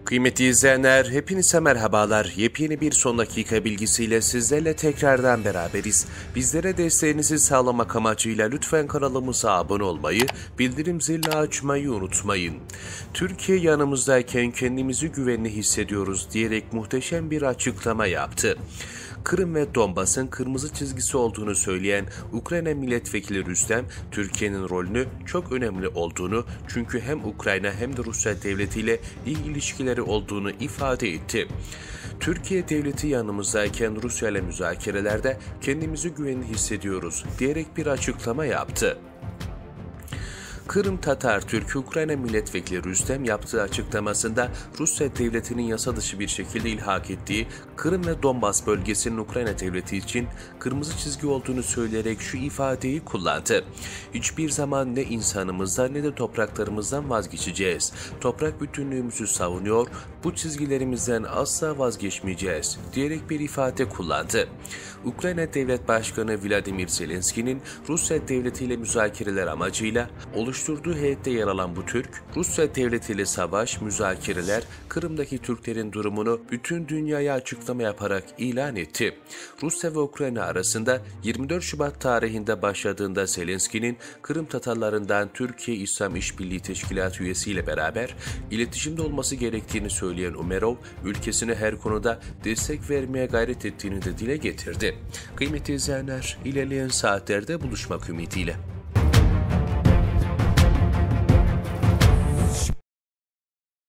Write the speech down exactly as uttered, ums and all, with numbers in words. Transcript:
Kıymetli izleyenler, hepinize merhabalar. Yepyeni bir son dakika bilgisiyle sizlerle tekrardan beraberiz. Bizlere desteğinizi sağlamak amacıyla lütfen kanalımıza abone olmayı, bildirim zilini açmayı unutmayın. Türkiye yanımızdayken kendimizi güvenli hissediyoruz diyerek muhteşem bir açıklama yaptı. Kırım ve Donbas'ın kırmızı çizgisi olduğunu söyleyen Ukrayna Milletvekili Rüstem, Türkiye'nin rolünü çok önemli olduğunu, çünkü hem Ukrayna hem de Rusya devletiyle iyi ilişkileri olduğunu ifade etti. Türkiye devleti yanımızdayken Rusya ile müzakerelerde kendimizi güvenli hissediyoruz diyerek bir açıklama yaptı. Kırım Tatar Türk Ukrayna Milletvekili Rüstem yaptığı açıklamasında Rusya devletinin yasa dışı bir şekilde ilhak ettiği Kırım ve Donbas bölgesinin Ukrayna devleti için kırmızı çizgi olduğunu söyleyerek şu ifadeyi kullandı. Hiçbir zaman ne insanımızdan ne de topraklarımızdan vazgeçeceğiz. Toprak bütünlüğümüzü savunuyor, bu çizgilerimizden asla vazgeçmeyeceğiz diyerek bir ifade kullandı. Ukrayna Devlet Başkanı Vladimir Zelenski'nin Rusya devletiyle müzakereler amacıyla oluşturduğu heyette yer alan bu Türk, Rusya devletiyle savaş, müzakereler, Kırım'daki Türklerin durumunu bütün dünyaya açıklama yaparak ilan etti. Rusya ve Ukrayna arasında yirmi dört Şubat tarihinde başladığında Zelenski'nin Kırım Tatarlarından Türkiye İslam İşbirliği Teşkilatı üyesiyle beraber iletişimde olması gerektiğini söyleyen Umerov, ülkesine her konuda destek vermeye gayret ettiğini de dile getirdi. Kıymetli izleyenler, ilerleyen saatlerde buluşmak ümidiyle.